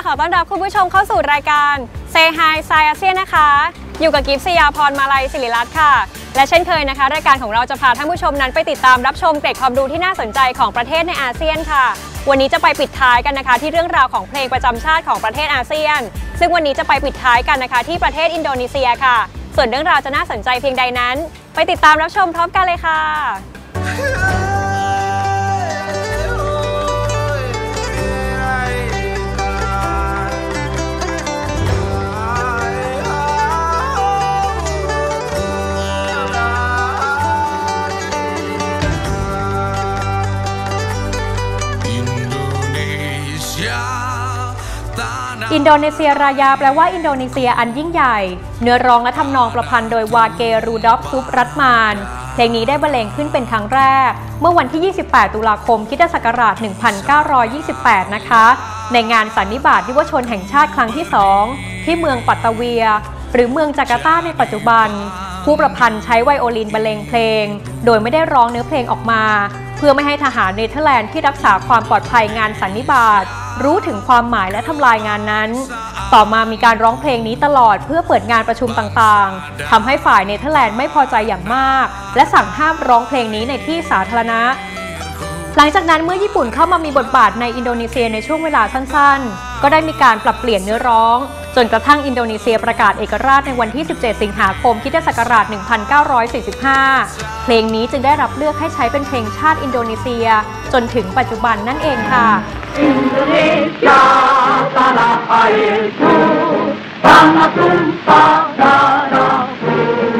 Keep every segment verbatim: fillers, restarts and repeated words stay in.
ขอต้อนรับคุณผู้ชมเข้าสู่รายการ Say Hi Sci ASEAN นะคะอยู่กับกิฟต์ สยาพร มาลัยศิริรัตน์ค่ะและเช่นเคยนะคะรายการของเราจะพาท่านผู้ชมนั้นไปติดตามรับชมเกร็ดความรู้ที่น่าสนใจของประเทศในอาเซียนค่ะวันนี้จะไปปิดท้ายกันนะคะที่เรื่องราวของเพลงประจำชาติของประเทศอาเซียนซึ่งวันนี้จะไปปิดท้ายกันนะคะที่ประเทศอินโดนีเซียค่ะส่วนเรื่องราวจะน่าสนใจเพียงใดนั้นไปติดตามรับชมพร้อมกันเลยค่ะอินโดนีเซียรายาแปลว่าอินโดนีเซียอันยิ่งใหญ่เนื้อร้องและทำนองประพันธ์โดยวาเกรูดอฟซุปรัตมานเพลงนี้ได้บรรเลงขึ้นเป็นครั้งแรกเมื่อวันที่ยี่สิบแปดตุลาคมคริสตศักราชหนึ่งพันเก้าร้อยยี่สิบแปดนะคะในงานสันนิบาตยุวชนแห่งชาติครั้งที่สองที่เมืองปัตตาเวียหรือเมืองจาการ์ตาในปัจจุบันผู้ประพันธ์ใช้ไวโอลินบรรเลงเพลงโดยไม่ได้ร้องเนื้อเพลงออกมาเพื่อไม่ให้ทหารเนเธอร์แลนด์ที่รักษาความปลอดภัยงานสันนิบาตรู้ถึงความหมายและทำลายงานนั้นต่อมามีการร้องเพลงนี้ตลอดเพื่อเปิดงานประชุมต่างๆทำให้ฝ่ายเนเธอร์แลนด์ไม่พอใจอย่างมากและสั่งห้ามร้องเพลงนี้ในที่สาธารณะหลังจากนั้นเมื่อญี่ปุ่นเข้ามามีบทบาทในอินโดนีเซียในช่วงเวลาสั้นๆก็ได้มีการปรับเปลี่ยนเนื้อร้องจนกระทั่งอินโดนีเซียประกาศเอกราชในวันที่สิบเจ็ดสิงหาคมคริสตศักราชหนึ่งพันเก้าร้อยสี่สิบห้าเพลงนี้จึงได้รับเลือกให้ใช้เป็นเพลงชาติอินโดนีเซียจนถึงปัจจุบันนั่นเองค่ะIndonesia tanah airku tanah tumpah darahku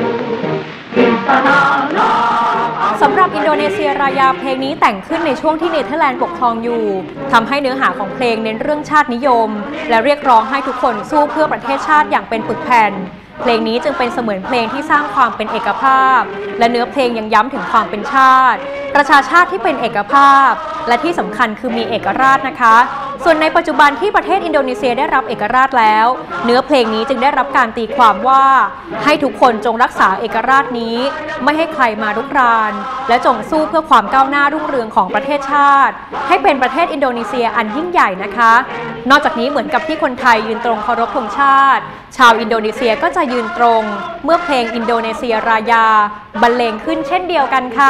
สำหรับอินโดนีเซียรายาเพลงนี้แต่งขึ้นในช่วงที่เนเธอร์แลนด์ปกครองอยู่ทำให้เนื้อหาของเพลงเน้นเรื่องชาตินิยมและเรียกร้องให้ทุกคนสู้เพื่อประเทศชาติอย่างเป็นปึกแผ่นเพลงนี้จึงเป็นเสมือนเพลงที่สร้างความเป็นเอกภาพและเนื้อเพลงยังย้ำถึงความเป็นชาติประชาชาติที่เป็นเอกภาพและที่สำคัญคือมีเอกราชนะคะส่วนในปัจจุบันที่ประเทศอินโดนีเซียได้รับเอกราชแล้วเนื้อเพลงนี้จึงได้รับการตีความว่าให้ทุกคนจงรักษาเอกราชนี้ไม่ให้ใครมารุกรานและจงสู้เพื่อความก้าวหน้ารุ่งเรืองของประเทศชาติให้เป็นประเทศอินโดนีเซียอันยิ่งใหญ่นะคะนอกจากนี้เหมือนกับที่คนไทยยืนตรงเคารพธงชาติชาวอินโดนีเซียก็จะยืนตรงเมื่อเพลงอินโดนีเซียรายาบรรเลงขึ้นเช่นเดียวกันค่ะ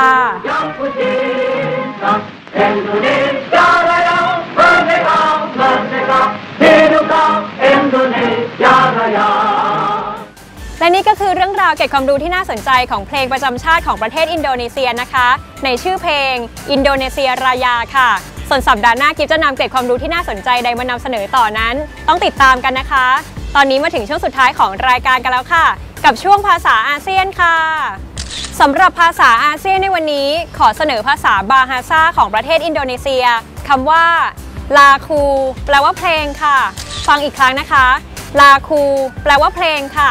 และนี่ก็คือเรื่องราวเกี่ยวกับความรู้ที่น่าสนใจของเพลงประจำชาติของประเทศอินโดนีเซียนะคะในชื่อเพลงอินโดนีเซียรายาค่ะส่วนสัปดาห์หน้ากิฟจะนำเกร็ดความรู้ที่น่าสนใจใดมานำเสนอต่อนั้นต้องติดตามกันนะคะตอนนี้มาถึงช่วงสุดท้ายของรายการกันแล้วค่ะกับช่วงภาษาอาเซียนค่ะสำหรับภาษาอาเซียนในวันนี้ขอเสนอภาษาบาฮาซาของประเทศอินโดนีเซียคำว่าลาคูแปลว่าเพลงค่ะฟังอีกครั้งนะคะลาคูแปลว่าเพลงค่ะ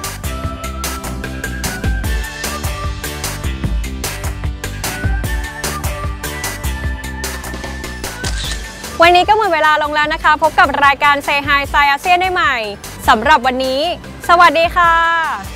วันนี้ก็หมดเวลาลงแล้วนะคะพบกับรายการ Say Hi Sci ASEAN ได้ใหม่สำหรับวันนี้สวัสดีค่ะ